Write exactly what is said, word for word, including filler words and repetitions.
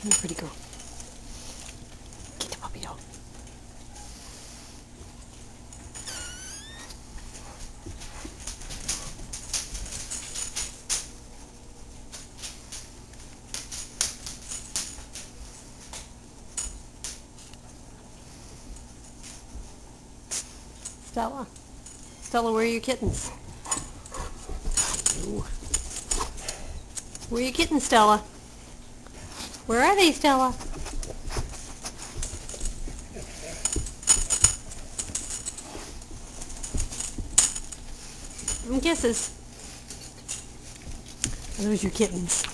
Come here, pretty girl. Get the puppy dog. Stella. Stella, where are your kittens? Ooh. Where are your kittens, Stella? Where are they, Stella? Give them kisses. Are those your kittens?